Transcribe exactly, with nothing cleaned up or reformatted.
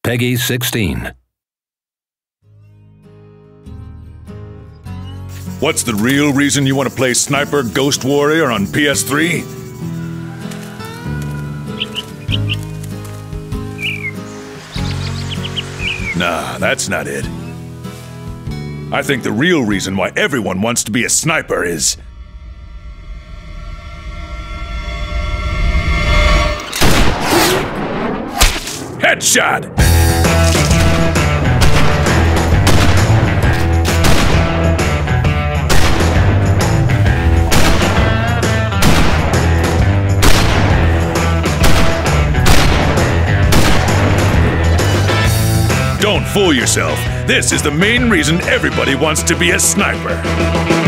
Peggy sixteen. What's the real reason you want to play Sniper Ghost Warrior on P S three? Nah, that's not it. I think the real reason why everyone wants to be a sniper is... headshot! Don't fool yourself. This is the main reason everybody wants to be a sniper.